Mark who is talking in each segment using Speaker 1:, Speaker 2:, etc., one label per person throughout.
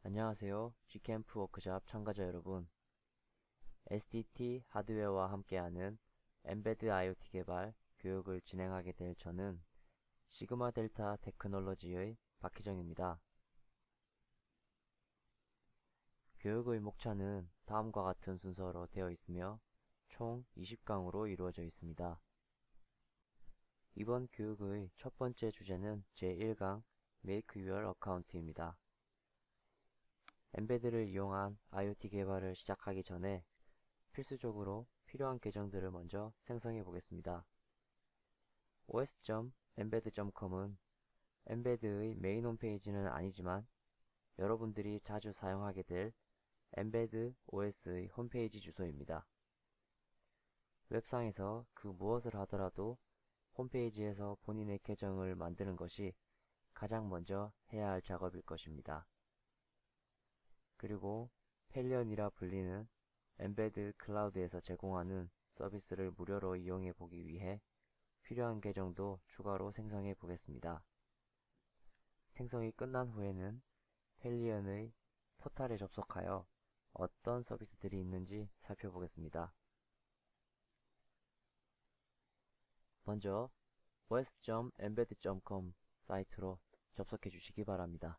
Speaker 1: 안녕하세요. G캠프 워크샵 참가자 여러분. SDT 하드웨어와 함께하는 엠베드 IoT 개발 교육을 진행하게 될 저는 시그마 델타 테크놀로지의 박희정입니다. 교육의 목차는 다음과 같은 순서로 되어 있으며 총 20강으로 이루어져 있습니다. 이번 교육의 첫 번째 주제는 제1강 Make Your Account입니다. 엠베드를 이용한 IoT 개발을 시작하기 전에 필수적으로 필요한 계정들을 먼저 생성해 보겠습니다. os.embed.com은 엠베드의 메인 홈페이지는 아니지만 여러분들이 자주 사용하게 될 엠베드 OS의 홈페이지 주소입니다. 웹상에서 그 무엇을 하더라도 홈페이지에서 본인의 계정을 만드는 것이 가장 먼저 해야 할 작업일 것입니다. 그리고 펠리언이라 불리는 엠베드 클라우드에서 제공하는 서비스를 무료로 이용해 보기 위해 필요한 계정도 추가로 생성해 보겠습니다. 생성이 끝난 후에는 펠리언의 포탈에 접속하여 어떤 서비스들이 있는지 살펴보겠습니다. 먼저 os.embed.com 사이트로 접속해 주시기 바랍니다.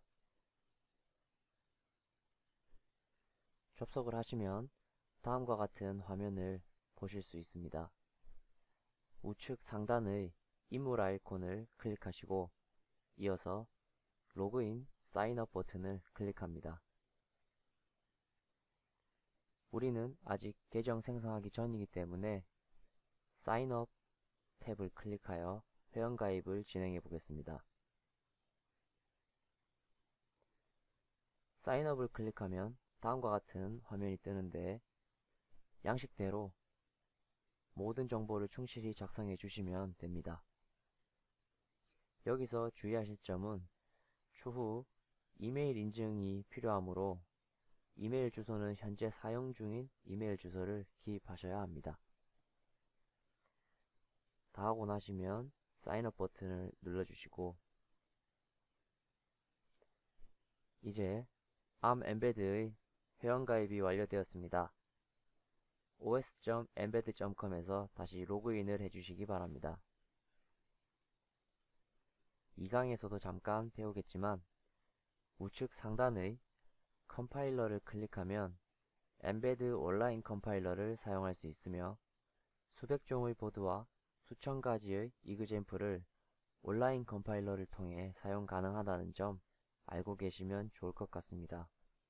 Speaker 1: 접속을 하시면 다음과 같은 화면을 보실 수 있습니다. 우측 상단의 인물 아이콘을 클릭하시고 이어서 로그인, 사인업 버튼을 클릭합니다. 우리는 아직 계정 생성하기 전이기 때문에 사인업 탭을 클릭하여 회원가입을 진행해 보겠습니다. 사인업을 클릭하면 다음과 같은 화면이 뜨는데 양식대로 모든 정보를 충실히 작성해 주시면 됩니다. 여기서 주의하실 점은 추후 이메일 인증이 필요하므로 이메일 주소는 현재 사용 중인 이메일 주소를 기입하셔야 합니다. 다 하고 나시면 사인업 버튼을 눌러주시고 이제 암엠베드의 회원가입이 완료되었습니다. os.embed.com에서 다시 로그인을 해주시기 바랍니다. 이 강에서도 잠깐 배우겠지만 우측 상단의 컴파일러를 클릭하면 엠베드 온라인 컴파일러를 사용할 수 있으며 수백 종의 보드와 수천 가지의 이그젬플을 온라인 컴파일러를 통해 사용 가능하다는 점 알고 계시면 좋을 것 같습니다.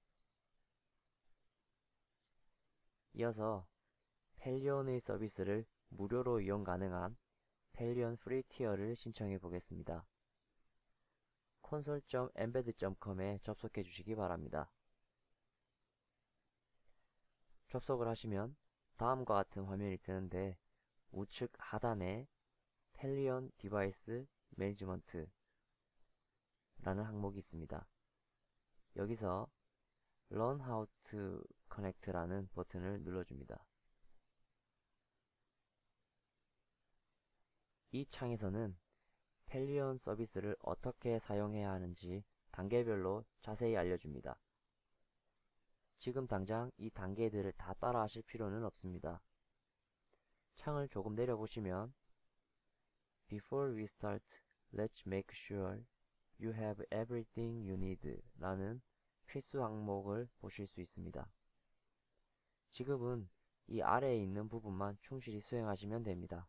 Speaker 1: 이어서 펠리온의 서비스를 무료로 이용 가능한 펠리온 프리 티어를 신청해 보겠습니다. console.embed.com에 접속해 주시기 바랍니다. 접속을 하시면 다음과 같은 화면이 뜨는데 우측 하단에 펠리온 디바이스 매니지먼트 라는 항목이 있습니다. 여기서 Learn How to Connect 라는 버튼을 눌러줍니다. 이 창에서는 펠리온 서비스를 어떻게 사용해야 하는지 단계별로 자세히 알려줍니다. 지금 당장 이 단계들을 다 따라 하실 필요는 없습니다. 창을 조금 내려보시면 Before we start, let's make sure you have everything you need 라는 필수 항목을 보실 수 있습니다. 지금은 이 아래에 있는 부분만 충실히 수행하시면 됩니다.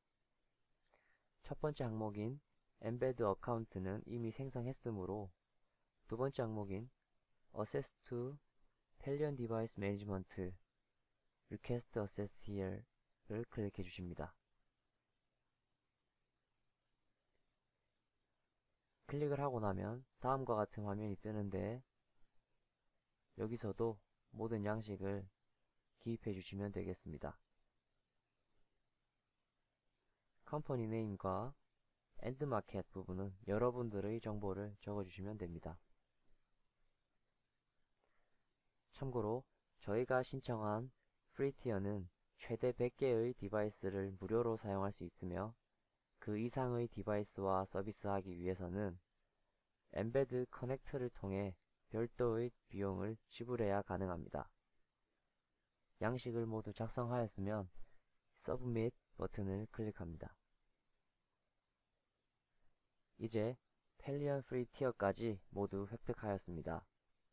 Speaker 1: 첫 번째 항목인 엠베드 어카운트는 이미 생성했으므로 두 번째 항목인 Access to Pelion Device Management Request Access Here를 클릭해 주십니다. 클릭을 하고 나면 다음과 같은 화면이 뜨는데 여기서도 모든 양식을 기입해 주시면 되겠습니다. 컴퍼니 네임과 엔드마켓 부분은 여러분들의 정보를 적어주시면 됩니다. 참고로 저희가 신청한 프리티어는 최대 100개의 디바이스를 무료로 사용할 수 있으며 그 이상의 디바이스와 서비스하기 위해서는 엠베드 커넥터를 통해 별도의 비용을 지불해야 가능합니다. 양식을 모두 작성하였으면 Submit 버튼을 클릭합니다. 이제 펠리언 프리 티어까지 모두 획득하였습니다.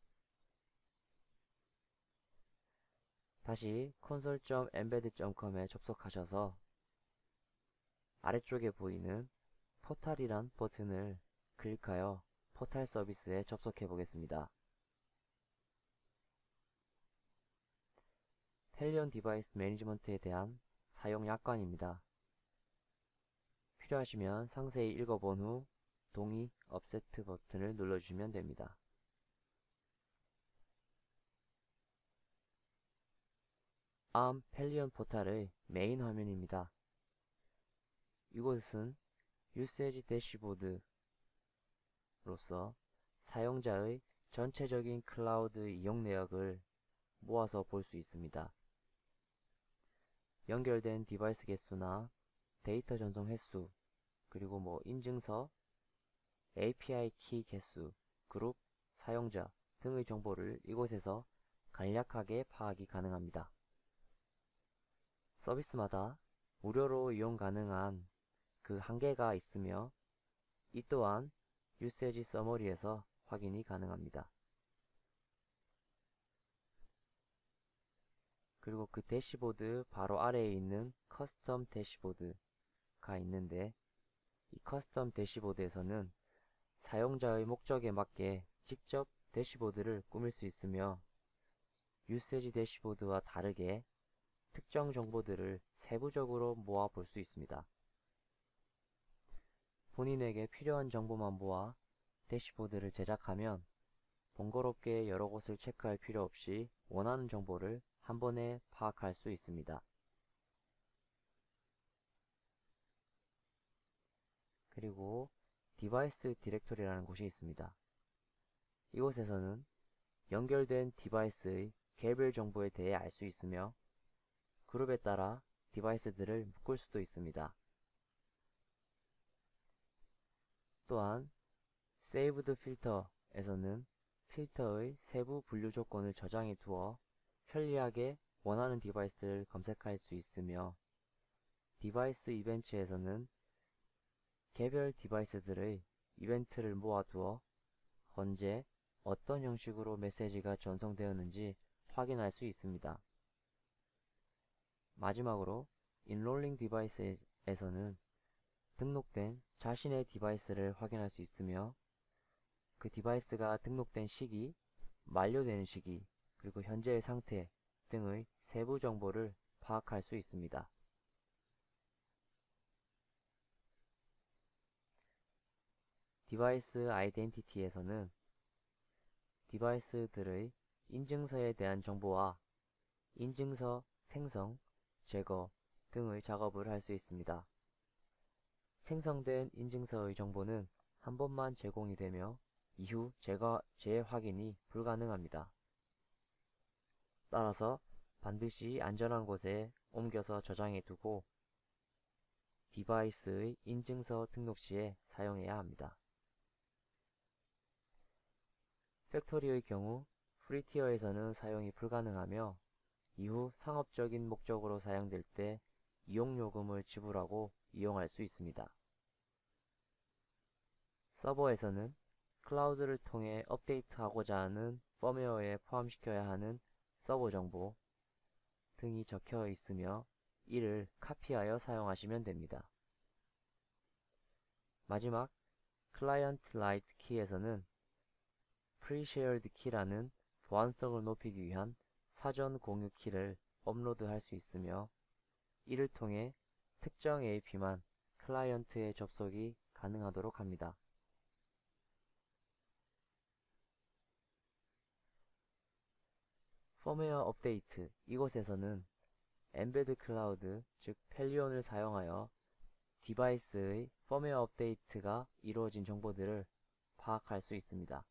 Speaker 1: 다시 console.embed.com에 접속하셔서 아래쪽에 보이는 포탈이란 버튼을 클릭하여 포탈 서비스에 접속해 보겠습니다. 펠리언 디바이스 매니지먼트에 대한 사용 약관입니다. 필요하시면 상세히 읽어본 후 동의, 업세트 버튼을 눌러주시면 됩니다. ARM 펠리언 포탈의 메인 화면입니다. 이곳은 유세지 대시보드로서 사용자의 전체적인 클라우드 이용 내역을 모아서 볼 수 있습니다. 연결된 디바이스 개수나 데이터 전송 횟수, 그리고 인증서, API 키 개수, 그룹, 사용자 등의 정보를 이곳에서 간략하게 파악이 가능합니다. 서비스마다 무료로 이용 가능한 그 한계가 있으며 이 또한 유세지 서머리에서 확인이 가능합니다. 그리고 그 대시보드 바로 아래에 있는 커스텀 대시보드가 있는데 이 커스텀 대시보드에서는 사용자의 목적에 맞게 직접 대시보드를 꾸밀 수 있으며 유세지 대시보드와 다르게 특정 정보들을 세부적으로 모아 볼 수 있습니다. 본인에게 필요한 정보만 모아 대시보드를 제작하면 번거롭게 여러 곳을 체크할 필요 없이 원하는 정보를 한 번에 파악할 수 있습니다. 그리고 디바이스 디렉토리라는 곳이 있습니다. 이곳에서는 연결된 디바이스의 개별 정보에 대해 알 수 있으며 그룹에 따라 디바이스들을 묶을 수도 있습니다. 또한 Saved Filter에서는 필터의 세부 분류 조건을 저장해 두어 편리하게 원하는 디바이스를 검색할 수 있으며 디바이스 이벤트에서는 개별 디바이스들의 이벤트를 모아두어 언제 어떤 형식으로 메시지가 전송되었는지 확인할 수 있습니다. 마지막으로 Enrolling Device에서는 등록된 자신의 디바이스를 확인할 수 있으며 그 디바이스가 등록된 시기, 만료되는 시기, 그리고 현재의 상태 등의 세부 정보를 파악할 수 있습니다. 디바이스 아이덴티티에서는 디바이스들의 인증서에 대한 정보와 인증서 생성, 제거 등의 작업을 할 수 있습니다. 생성된 인증서의 정보는 한 번만 제공이 되며 이후 재확인이 불가능합니다. 따라서 반드시 안전한 곳에 옮겨서 저장해 두고 디바이스의 인증서 등록 시에 사용해야 합니다. 팩토리의 경우 프리티어에서는 사용이 불가능하며 이후 상업적인 목적으로 사용될 때 이용요금을 지불하고 이용할 수 있습니다. 서버에서는 클라우드를 통해 업데이트하고자 하는 펌웨어에 포함시켜야 하는 서버 정보 등이 적혀 있으며 이를 카피하여 사용하시면 됩니다. 마지막 클라이언트 라이트 키에서는 프리쉐어드 키라는 보안성을 높이기 위한 사전 공유 키를 업로드할 수 있으며 이를 통해 특정 AP만 클라이언트에 접속이 가능하도록 합니다. 펌웨어 업데이트 이곳에서는 엠베드 클라우드 즉 펠리온을 사용하여 디바이스의 펌웨어 업데이트가 이루어진 정보들을 파악할 수 있습니다.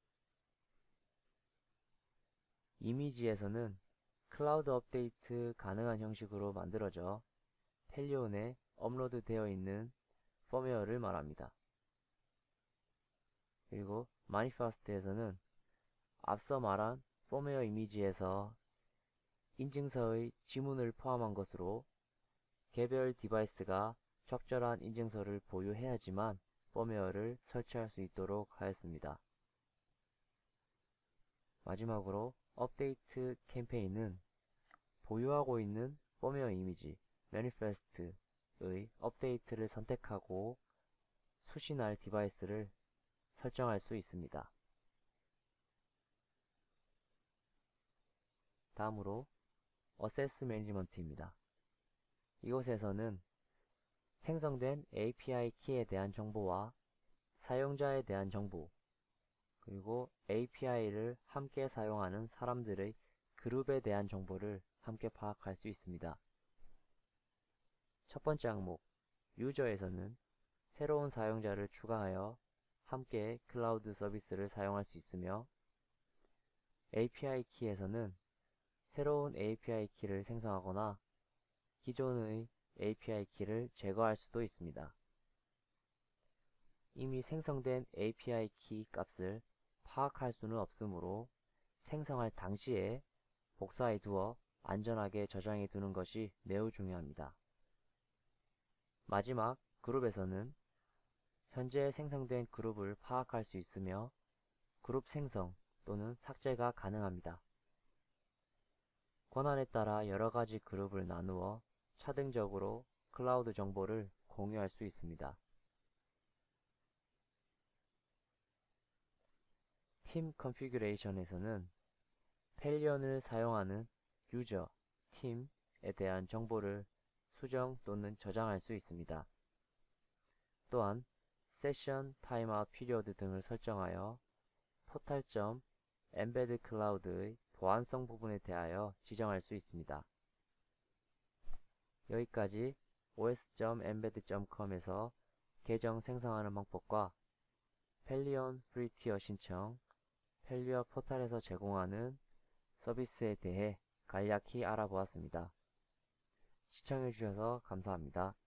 Speaker 1: 이미지에서는 클라우드 업데이트 가능한 형식으로 만들어져 펠리온에 업로드 되어 있는 펌웨어를 말합니다. 그리고 마니페스트에서는 앞서 말한 펌웨어 이미지에서 인증서의 지문을 포함한 것으로 개별 디바이스가 적절한 인증서를 보유해야지만 펌웨어를 설치할 수 있도록 하였습니다. 마지막으로 업데이트 캠페인은 보유하고 있는 펌웨어 이미지 매니페스트의 업데이트를 선택하고 수신할 디바이스를 설정할 수 있습니다. 다음으로 어세스 매니지먼트입니다. 이곳에서는 생성된 API 키에 대한 정보와 사용자에 대한 정보, 그리고 API를 함께 사용하는 사람들의 그룹에 대한 정보를 함께 파악할 수 있습니다. 첫 번째 항목, 유저에서는 새로운 사용자를 추가하여 함께 클라우드 서비스를 사용할 수 있으며, API 키에서는 새로운 API 키를 생성하거나 기존의 API 키를 제거할 수도 있습니다. 이미 생성된 API 키 값을 파악할 수는 없으므로 생성할 당시에 복사해 두어 안전하게 저장해 두는 것이 매우 중요합니다. 마지막, 그룹에서는 현재 생성된 그룹을 파악할 수 있으며 그룹 생성 또는 삭제가 가능합니다. 권한에 따라 여러가지 그룹을 나누어 차등적으로 클라우드 정보를 공유할 수 있습니다. 팀 컨피규레이션에서는 펠리언을 사용하는 유저, 팀에 대한 정보를 수정 또는 저장할 수 있습니다. 또한 세션, 타임아웃 피리어드 등을 설정하여 포탈.embed cloud의 보안성 부분에 대하여 지정할 수 있습니다. 여기까지 os.embed.com에서 계정 생성하는 방법과 펠리언 프리티어 신청, 펠리어 포탈에서 제공하는 서비스에 대해 간략히 알아보았습니다. 시청해주셔서 감사합니다.